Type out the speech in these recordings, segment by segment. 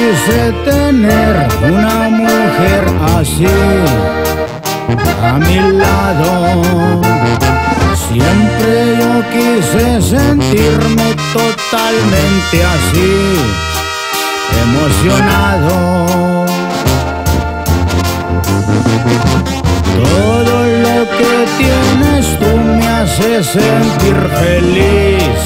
quise tener una mujer así a mi lado. Siempre yo quise sentirme totalmente así, emocionado. Todo lo que tienes tú me hace sentir feliz,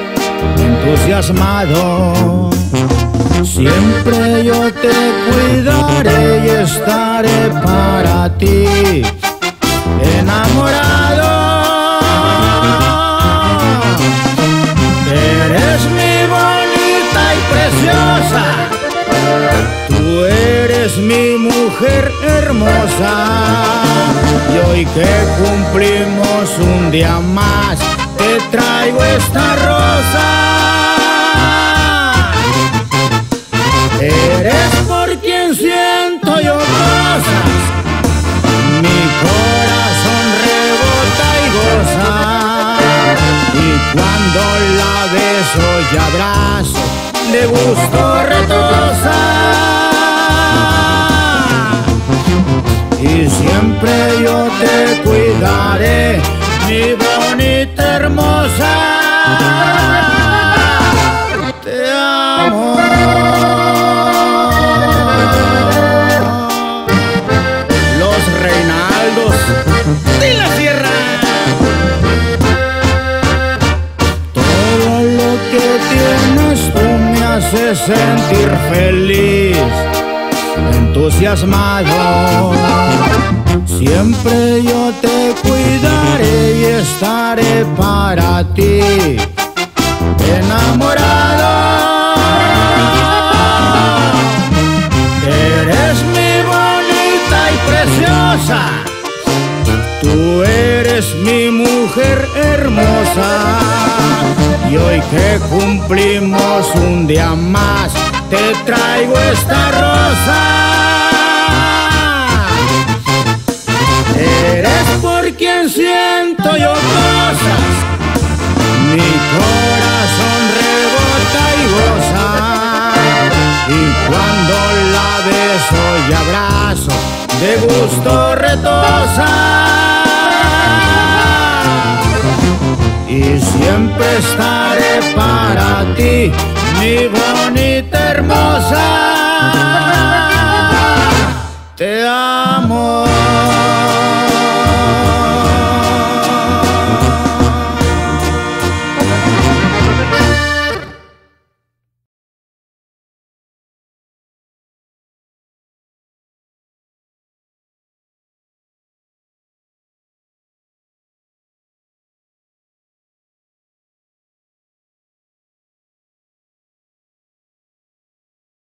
entusiasmado. Siempre yo te cuidaré y estaré para ti, enamorado. Eres mi bonita y preciosa, tú eres mi mujer hermosa. Y hoy que cumplimos un día más, te traigo esta rosa. Eres por quien siento yo cosas, mi corazón rebota y goza. Y cuando la beso y abrazo, de gusto retosa. Y siempre yo te cuidaré, mi bonita hermosa. Te amo. Los Reinaldos de la Sierra. Todo lo que tienes tú me hace sentir feliz, entusiasmado. Siempre yo te cuidaré y estaré para ti, enamorado. Eres mi bonita y preciosa, tú eres mi mujer hermosa. Y hoy que cumplimos un día más, te traigo esta rosa. Eres por quien siento yo cosas, mi corazón rebota y goza. Y cuando la beso y abrazo, de gusto retosa. Y siempre estaré para ti, mi bonita.